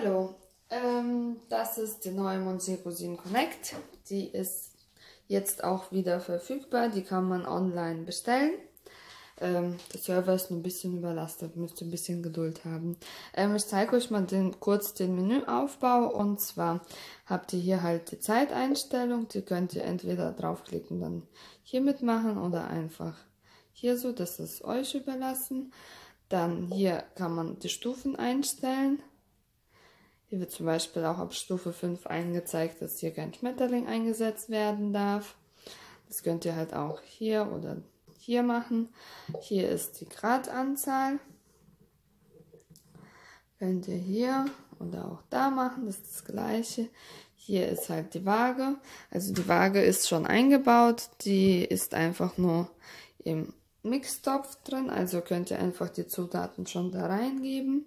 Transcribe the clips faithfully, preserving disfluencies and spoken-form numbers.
Hallo, ähm, das ist die neue Monsieur Cousine Connect. Die ist jetzt auch wieder verfügbar. Die kann man online bestellen. Ähm, der Server ist nur ein bisschen überlastet, müsst ihr ein bisschen Geduld haben. Ähm, ich zeige euch mal den, kurz den Menüaufbau. Und zwar habt ihr hier halt die Zeiteinstellung. Die könnt ihr entweder draufklicken, dann hier mitmachen oder einfach hier so. Das ist euch überlassen. Dann hier kann man die Stufen einstellen. Hier wird zum Beispiel auch ab Stufe fünf angezeigt, dass hier kein Schmetterling eingesetzt werden darf. Das könnt ihr halt auch hier oder hier machen. Hier ist die Gradanzahl. Könnt ihr hier oder auch da machen, das ist das gleiche. Hier ist halt die Waage. Also die Waage ist schon eingebaut, die ist einfach nur im Mixtopf drin. Also könnt ihr einfach die Zutaten schon da reingeben.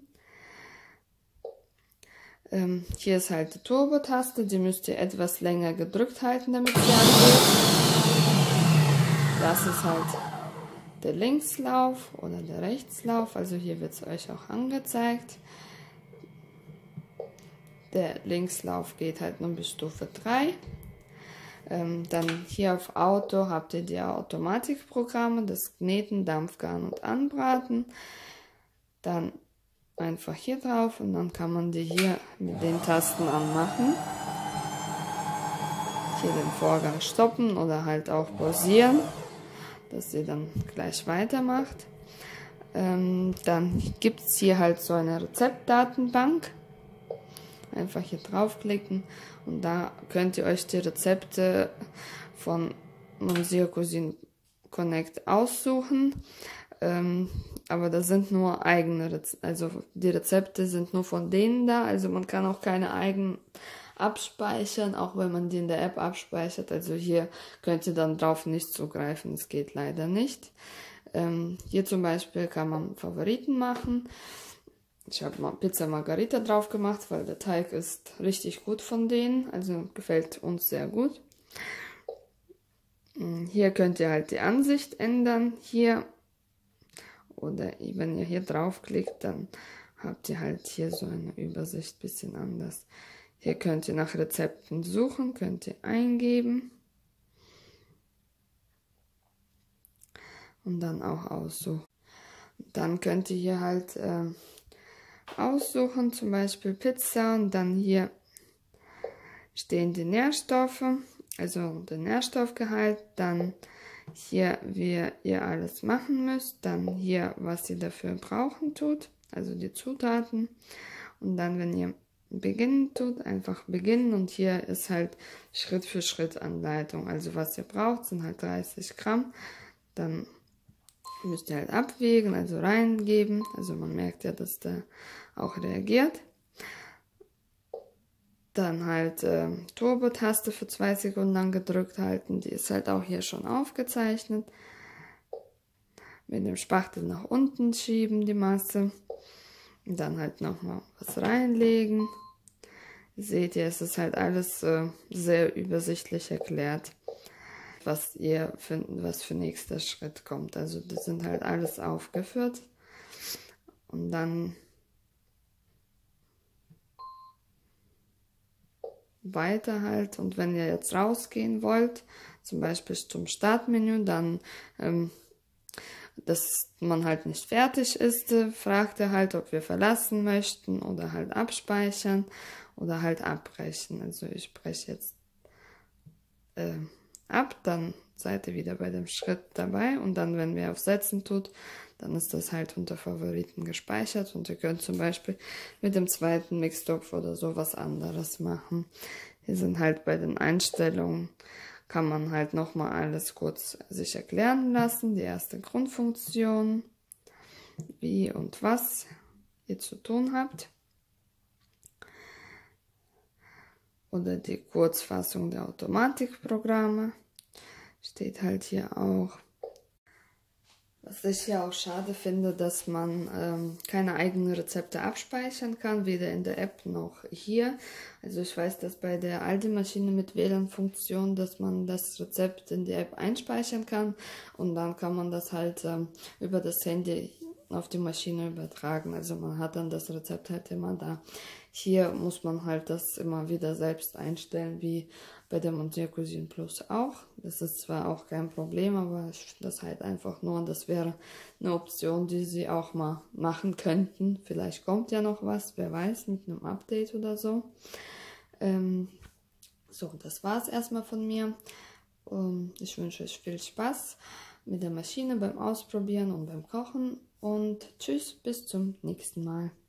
Ähm, hier ist halt die Turbo-Taste, die müsst ihr etwas länger gedrückt halten, damit sie angeht. Das ist halt der Linkslauf oder der Rechtslauf, also hier wird es euch auch angezeigt. Der Linkslauf geht halt nur bis Stufe drei. Ähm, dann hier auf Auto habt ihr die Automatikprogramme, das Kneten, Dampfgaren und Anbraten. Dann einfach hier drauf und dann kann man die hier mit den Tasten anmachen. Hier den Vorgang stoppen oder halt auch pausieren, dass sie dann gleich weitermacht. Ähm, dann gibt es hier halt so eine Rezeptdatenbank. Einfach hier draufklicken und da könnt ihr euch die Rezepte von Monsieur Cousine Connect aussuchen. Ähm, aber das sind nur eigene Rezepte, also die Rezepte sind nur von denen da, also man kann auch keine eigenen abspeichern, auch wenn man die in der App abspeichert, also hier könnt ihr dann drauf nicht zugreifen, das geht leider nicht. Ähm, hier zum Beispiel kann man Favoriten machen. Ich habe mal Pizza Margherita drauf gemacht, weil der Teig ist richtig gut von denen, also gefällt uns sehr gut. Hier könnt ihr halt die Ansicht ändern, hier. Oder wenn ihr hier draufklickt, dann habt ihr halt hier so eine Übersicht, bisschen anders. Hier könnt ihr nach Rezepten suchen, könnt ihr eingeben. Und dann auch aussuchen. Dann könnt ihr hier halt äh, aussuchen, zum Beispiel Pizza. Und dann hier stehen die Nährstoffe, also der Nährstoffgehalt. Dann hier, wie ihr alles machen müsst, dann hier, was ihr dafür brauchen tut, also die Zutaten. Und dann, wenn ihr beginnen tut, einfach beginnen. Und hier ist halt Schritt für Schritt Anleitung. Also was ihr braucht, sind halt dreißig Gramm. Dann müsst ihr halt abwägen, also reingeben. Also man merkt ja, dass der auch reagiert. Dann halt äh, Turbo-Taste für zwei Sekunden lang gedrückt halten. Die ist halt auch hier schon aufgezeichnet. Mit dem Spachtel nach unten schieben die Masse. Und dann halt nochmal was reinlegen. Seht ihr, es ist halt alles äh, sehr übersichtlich erklärt, was ihr für, was für nächster Schritt kommt. Also das sind halt alles aufgeführt. Und dann weiter halt, und wenn ihr jetzt rausgehen wollt, zum Beispiel zum Startmenü, dann, ähm, dass man halt nicht fertig ist, äh, fragt er halt, ob wir verlassen möchten oder halt abspeichern oder halt abbrechen. Also ich breche jetzt äh, ab, dann seid ihr wieder bei dem Schritt dabei und dann, wenn wir auf Setzen tut, dann ist das halt unter Favoriten gespeichert und ihr könnt zum Beispiel mit dem zweiten Mixtopf oder so was anderes machen. Hier sind halt bei den Einstellungen, kann man halt nochmal alles kurz sich erklären lassen. Die erste Grundfunktion, wie und was ihr zu tun habt. Oder die Kurzfassung der Automatikprogramme steht halt hier auch. Was ich ja auch schade finde, dass man ähm, keine eigenen Rezepte abspeichern kann, weder in der App noch hier. Also ich weiß, dass bei der Aldi-Maschine mit W L A N-Funktion, dass man das Rezept in die App einspeichern kann und dann kann man das halt ähm, über das Handy auf die Maschine übertragen. Also man hat dann das Rezept halt immer da. Hier muss man halt das immer wieder selbst einstellen, wie bei der Montier Cuisine Plus auch. Das ist zwar auch kein Problem, aber ich finde das halt einfach nur, und das wäre eine Option, die sie auch mal machen könnten. Vielleicht kommt ja noch was, wer weiß, mit einem Update oder so. Ähm, so, das war es erstmal von mir. Um, ich wünsche euch viel Spaß mit der Maschine beim Ausprobieren und beim Kochen. Und tschüss, bis zum nächsten Mal.